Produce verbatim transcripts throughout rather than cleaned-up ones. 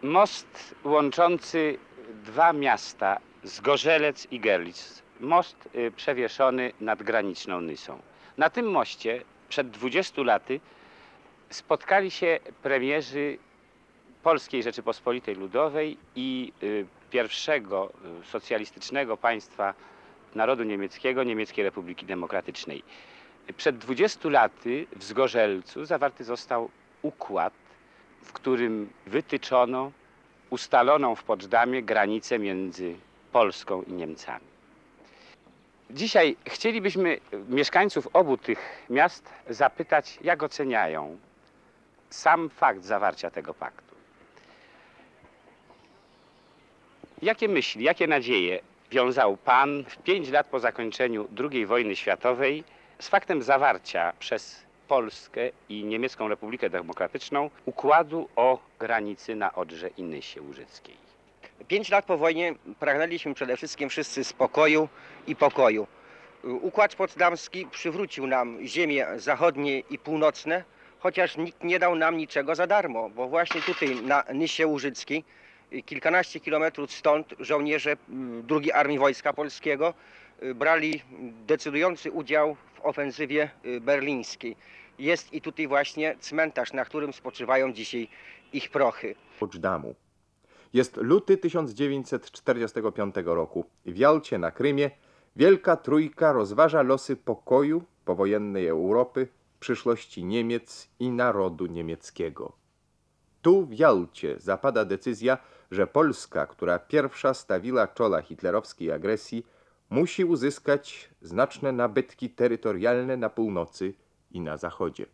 most łączący dwa miasta, Zgorzelec i Görlitz. Most y, przewieszony nad graniczną Nysą. Na tym moście przed dwudziestu laty spotkali się premierzy Polskiej Rzeczypospolitej Ludowej i y, pierwszego y, socjalistycznego państwa narodu niemieckiego, Niemieckiej Republiki Demokratycznej. Przed dwudziestu laty w Zgorzelcu zawarty został układ, w którym wytyczono ustaloną w Poczdamie granicę między Polską i Niemcami. Dzisiaj chcielibyśmy mieszkańców obu tych miast zapytać, jak oceniają sam fakt zawarcia tego paktu. Jakie myśli, jakie nadzieje wiązał Pan w pięć lat po zakończeniu drugiej wojny światowej z faktem zawarcia przez Polskę i Niemiecką Republikę Demokratyczną układu o granicy na Odrze i Nysie Łużyckiej? Pięć lat po wojnie pragnęliśmy przede wszystkim wszyscy spokoju i pokoju. Układ poczdamski przywrócił nam ziemie zachodnie i północne, chociaż nikt nie dał nam niczego za darmo, bo właśnie tutaj na Nysie Łużyckiej, kilkanaście kilometrów stąd, żołnierze drugiej Armii Wojska Polskiego brali decydujący udział w ofensywie berlińskiej. Jest i tutaj właśnie cmentarz, na którym spoczywają dzisiaj ich prochy. Poczdamu. Jest luty tysiąc dziewięćset czterdziestego piątego roku. W Jalcie na Krymie Wielka Trójka rozważa losy pokoju powojennej Europy, przyszłości Niemiec i narodu niemieckiego. Tu w Jalcie zapada decyzja, że Polska, która pierwsza stawiła czoła hitlerowskiej agresji, musi uzyskać znaczne nabytki terytorialne na północy i na zachodzie.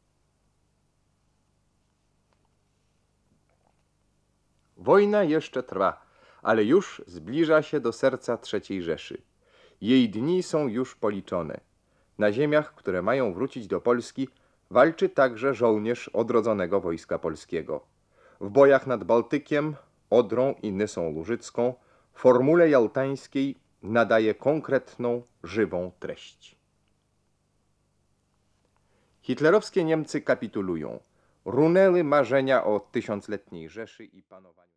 Wojna jeszcze trwa, ale już zbliża się do serca trzeciej Rzeszy. Jej dni są już policzone. Na ziemiach, które mają wrócić do Polski, walczy także żołnierz odrodzonego Wojska Polskiego. W bojach nad Bałtykiem, Odrą i Nysą Łużycką formule jaltańskiej nadaje konkretną, żywą treść. Hitlerowskie Niemcy kapitulują. Runęły marzenia o tysiącletniej Rzeszy i panowaniu.